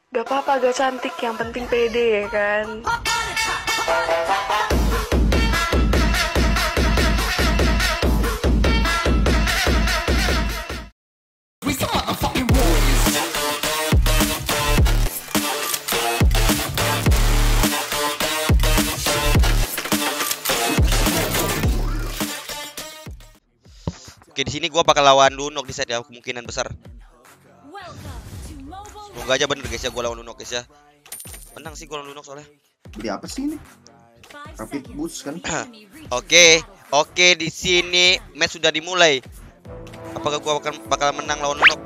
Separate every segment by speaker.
Speaker 1: Gak apa-apa, gak cantik, yang penting pede ya kan.
Speaker 2: Oke, di sini gua bakal lawan Lunok di set ya, kemungkinan besar. Semoga aja bener guys ya, gua lawan Lunok guys ya. Menang sih gua lawan Lunok soalnya.
Speaker 3: Beli apa sih ini? Rapid boost kan?
Speaker 2: Oke, di sini match sudah dimulai. Apakah gua bakal menang lawan Lunok?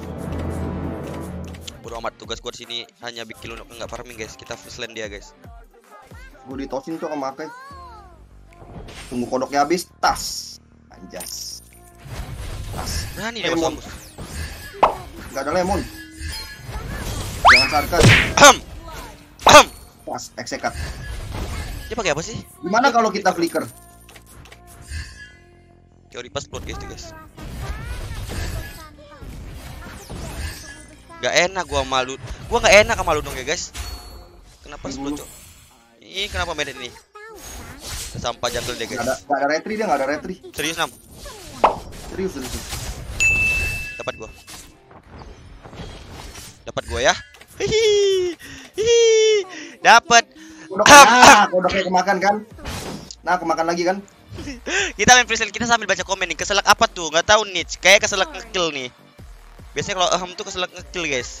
Speaker 2: Bodo amat, tugas gua di sini hanya bikin Lunok enggak farming guys. Kita first lane dia guys.
Speaker 3: Gue ditosin tuh sama Akai. Tunggu kodoknya habis, tas. Anjas. Tas.
Speaker 2: Berani dia
Speaker 3: Lemon.
Speaker 2: masuk.
Speaker 3: Gak ada lemon. Jangan sarkas. Tas, eksekat.
Speaker 2: Dia pakai apa sih?
Speaker 3: Gimana kalau kita flicker?
Speaker 2: Teori pas plot guys tuh guys. Gak enak gua malu. Gua gak enak sama lu dong ya guys. Kenapa spot cok? Ih, kenapa main ini? Sampah jungle deh guys.
Speaker 3: Gak ada retri dia, gak ada retri.
Speaker 2: Serius Nam?
Speaker 3: Serius.
Speaker 2: Dapat gua ya. Hihi. Dapat.
Speaker 3: Kodoknya kemakan kan? Nah, kemakan lagi kan?
Speaker 2: Kita main freestyle, kita sambil baca komen nih. Keselak apa tuh? Nggak tahu nih. Kayak keselak ngekill nih. Biasanya kalau tuh keselak ngekill guys.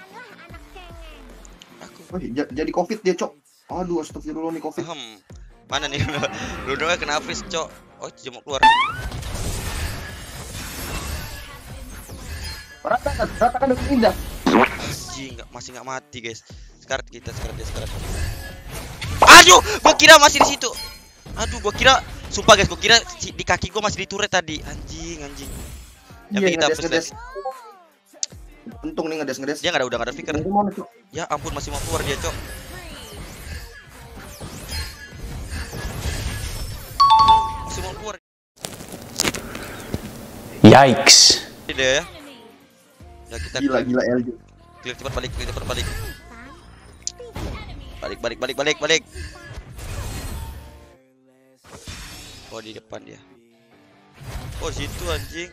Speaker 3: Oh, jadi covid dia cok. Aduh, astagfirullah nih covid.
Speaker 2: Mana nih? Ludongnya kena freeze cok. Oh, cuma keluar.
Speaker 3: Rata kan udah indah.
Speaker 2: Anjing, masih nggak mati guys. Sekarang dia sekarang. Aduh, gua kira masih di situ. Aduh, gua kira, sumpah guys, gua kira di kaki gua masih di turret tadi. Anjing. Tapi kita
Speaker 3: ngedes. Untung nih ngedes.
Speaker 2: Dia udah nggak ada flicker. Ya ampun, masih mau keluar dia, cok. Masih mau keluar.
Speaker 4: Yikes.
Speaker 2: Dia ya. Ya kita
Speaker 3: gila LJ.
Speaker 2: Clear cepat balik. Balik. Oh, di depan dia. Oh, situ anjing.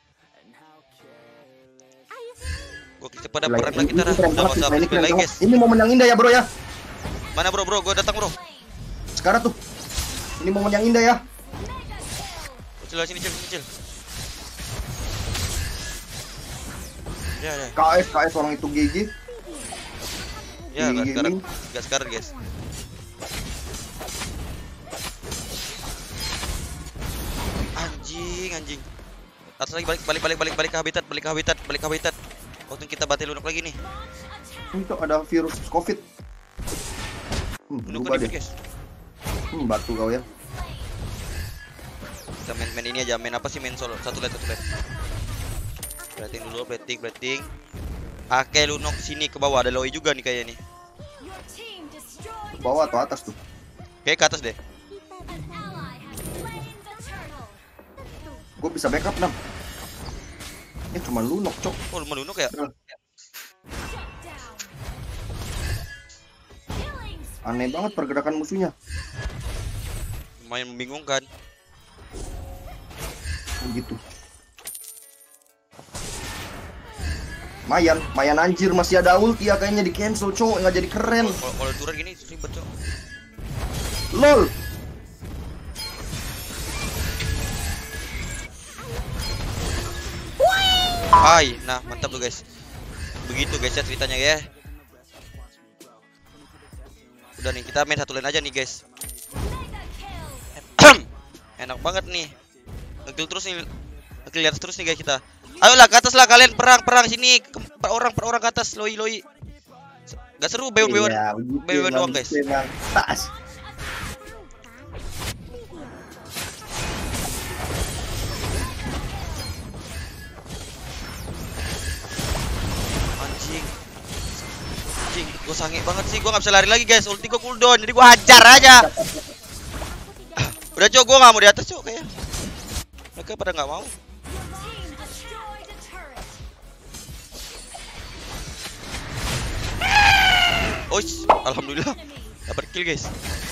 Speaker 2: Gua cepat ada perang lah kita dah. Udah masa play lagi guys.
Speaker 3: Ini momen yang indah ya bro ya.
Speaker 2: Mana bro? Gua datang bro.
Speaker 3: Sekarang tuh. Ini momen yang indah ya.
Speaker 2: Sini cil. Ya.
Speaker 3: KS orang itu GG.
Speaker 2: Ya, gak sekarang guys. Anjing. Atas lagi balik ke habitat. Waktu kita batil Lunok lagi nih.
Speaker 3: Itu ada virus covid.
Speaker 2: Lunok deh guys.
Speaker 3: Batu kau ya.
Speaker 2: Kita main ini aja, main apa sih, main solo. Satu lane. Plating dulu, plating. Oke, Lunok sini ke bawah, ada Loi juga nih kayaknya nih.
Speaker 3: Ke bawah atau atas tuh?
Speaker 2: Kayak ke atas deh.
Speaker 3: Gue bisa backup 6. Cuma Lunok cok.
Speaker 2: Oh, Lunok ya?
Speaker 3: Aneh banget pergerakan musuhnya.
Speaker 2: Lumayan membingungkan.
Speaker 3: Begitu. Mayan anjir, masih ada ulti ya, kayaknya di cancel cok, nggak jadi keren.
Speaker 2: Kalau turun gini ribet cok.
Speaker 3: LOL.
Speaker 2: Hai, nah mantap tuh guys. Begitu guys ya ceritanya ya. Udah nih, kita main satu lane aja nih guys. Enak banget nih. Ngekill terus nih. Ngekill terus nih guys kita. Ayolah ke atas lah kalian, perang sini. Per orang ke atas, Loi. Gak seru BW doang guys.
Speaker 3: Tas. Anjing, gue sange banget sih, gue gak bisa lari lagi guys. Ulti gue cooldown, jadi gue hajar aja. Udah cok, gue gak mau di atas cok kayak. Mereka pada gak mau.
Speaker 2: Oish, alhamdulillah dapat kill guys.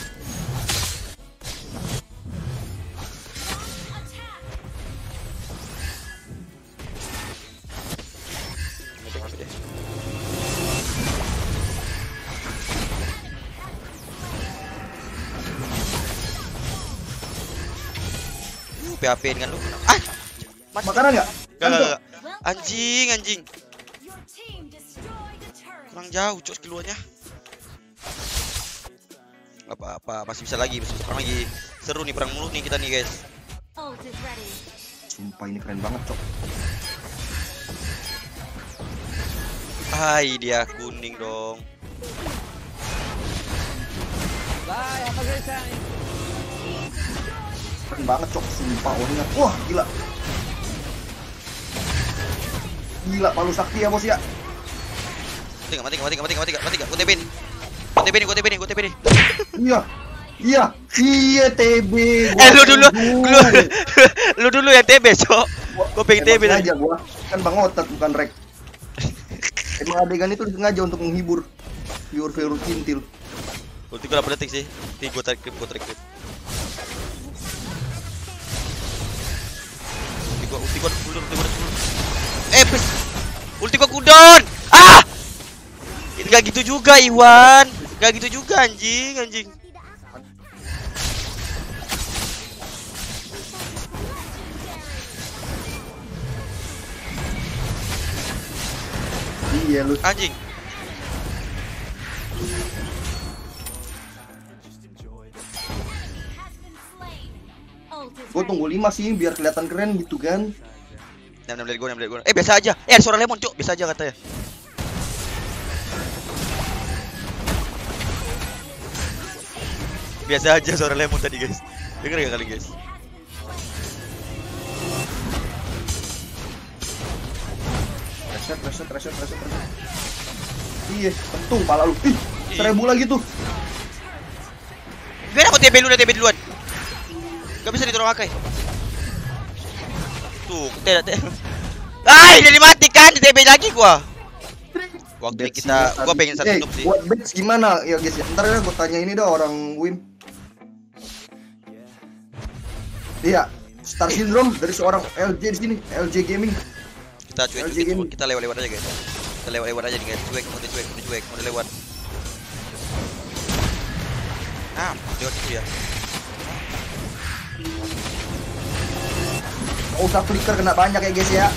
Speaker 2: PHP dengan lu. Ah, mati.
Speaker 4: Makanan nggak?
Speaker 2: Gak. Anjing. Kurang jauh cok skilluannya. Apa-apa, masih bisa lagi, perang lagi. Seru nih perang mulu nih kita nih guys.
Speaker 4: Sumpah ini keren banget cok.
Speaker 2: Hai dia kuning dong.
Speaker 4: Keren banget cok, sumpah orangnya. Wah gila. Gila palu sakti ya bos ya.
Speaker 2: Mati. Gua TP nih.
Speaker 4: Iya TB.
Speaker 2: Lu dulu ya TB, Cok. Gua pengen TB
Speaker 4: aja gua. Kan Bang Otat bukan Rek. Emang adegan itu disengaja untuk menghibur viewer cintil.
Speaker 2: Ulti gua 8 detik sih. Gua tarik clip. Ulti gua dulu. Please. Ulti gua cooldown. Ah! Enggak gitu juga, Iwan. Enggak gitu juga anjing.
Speaker 4: Iya lu.
Speaker 2: Anjing.
Speaker 4: Gua tunggu 5 sih biar kelihatan keren gitu kan.
Speaker 2: 6 lihat gua. Biasa aja. Ada suara lemon, Cuk. Biasa aja katanya. Biasa aja suara lemon tadi, guys. Dengar gak kali, guys?
Speaker 4: Reset. Iya, pentung pala lu. Ih, 1000 lagi tuh.
Speaker 2: Biar aku TB duluan. Gak bisa ditolong Akai. Tuh, tidak. Dia dimatikan, di TB lagi gua. Waktu kita, gua pengen satu noob sih.
Speaker 4: Buat bets gimana ya guys ya? Ntar ya gua tanya ini dah orang Wim. Iya, Star Syndrome dari seorang LJ di sini, LJ Gaming.
Speaker 2: Kita cuek, kita lewat aja guys. Kita lewat aja nih guys. Cuek, udah lewat. Nah, lewat itu ya.
Speaker 4: Gak usah flicker kena banyak ya guys ya.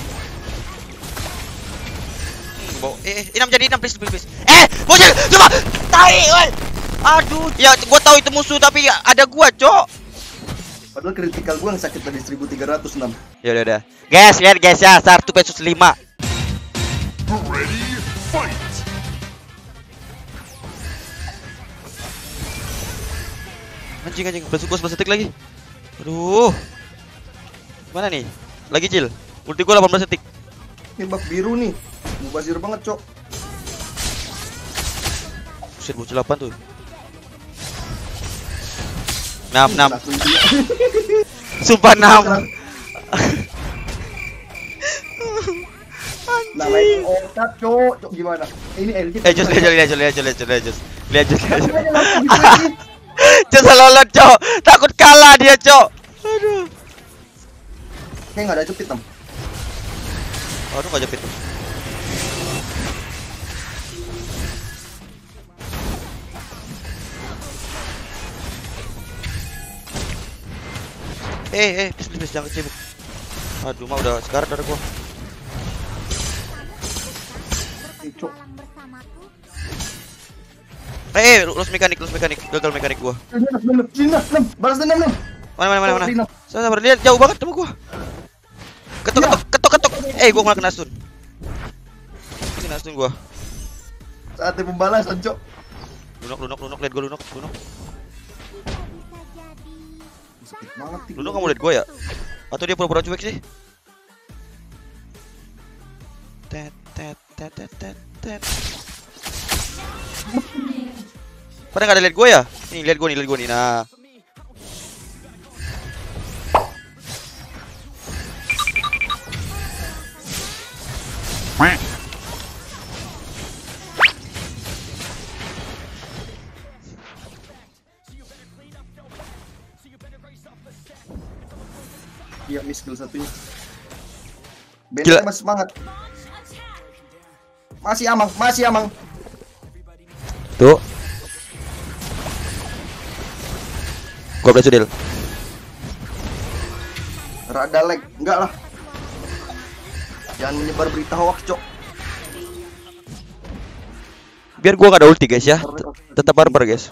Speaker 2: Inam jadi 6 please. Bocil, coba. Tai, woi. Aduh, ya gua tahu itu musuh tapi ada gua, Cok.
Speaker 4: Padahal kritikal gua yang sakit tadi 1306.
Speaker 2: Ya udah. Guys, lihat guys ya, SAR 2 versus 5.
Speaker 5: Ready, fight!
Speaker 2: Anjing, gua 11 detik lagi. Aduh. Mana nih? Lagi Cil. Ulti gua 18 detik.
Speaker 4: Ini buff biru nih. Mubazir banget, Cok.
Speaker 2: Buset, bocil 8 tuh. 6. Sumpah 6.
Speaker 4: Namanya otak, Cok. Gimana? Ini LG.
Speaker 2: Lihat.
Speaker 4: Lihat.
Speaker 2: Jangan lolot, Cok. Takut kalah dia, Cok. Aduh.
Speaker 4: Kayak enggak ada cepit, Tam.
Speaker 2: Aduh, enggak jepit. Please jangan cebok. Aduh, mah udah sekarat dari gua.
Speaker 4: Cok.
Speaker 2: Lost mekanik, gagal mekanik gua.
Speaker 4: Balas dendam,
Speaker 2: Mana? Sabar, lihat jauh banget sama gua. Ketok. Gua malah kena stun. Kena stun gua.
Speaker 4: Saatnya pembalasan, Cok.
Speaker 2: Lunok, lihat gua lunok.
Speaker 4: Sakit banget nih.
Speaker 2: Lunok kamu lihat gua ya? Atau dia pura-pura cuek sih? Tet. Pada nggak ada lihat gue ya? Nih lihat gue nih. Nah.
Speaker 4: Iya, miss skill satunya.
Speaker 2: Gila.
Speaker 4: Benteng masih semangat. Masih amang.
Speaker 2: Tuh. Gua berhasil deal.
Speaker 4: Rada lag, enggak lah. Jangan menyebar berita hoax, Cok.
Speaker 2: Biar gua gak ada ulti guys ya. Tetap barbar guys.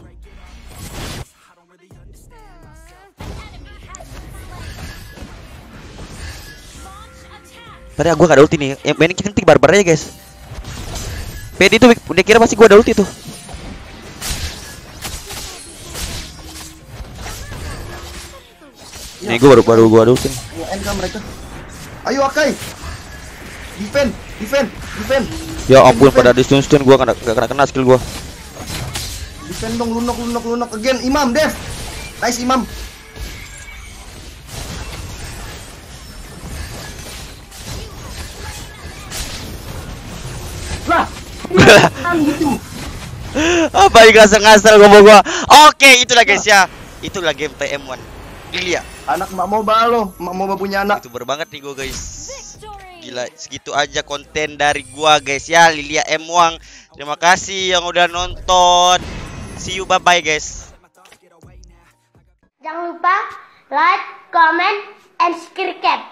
Speaker 2: Tadi gua gak ada ulti nih. Yang main kita nanti barbar aja guys. PD tuh udah kira pasti gua ada ulti tuh. Nih gua baru gua ada ulti nih.
Speaker 4: Nge-end kan mereka. Ayo Akai. Defend.
Speaker 2: Ya ampun pada di stun gua gak kena skill gua.
Speaker 4: Defend dong, lunok again. Imam, Dev. Nice Imam. Lah.
Speaker 2: Apa yang ngasal-ngasal ngomong gua. Oke, itulah guys ya. Itulah game TM1. Lilia.
Speaker 4: Anak Mbak Moba lo, Mbak Moba punya anak.
Speaker 2: Itu banget nih gua guys. Gila, segitu aja konten dari gua guys ya, Lilia M1. Terima kasih yang udah nonton. See you, bye-bye guys.
Speaker 6: Jangan lupa like, comment, and subscribe.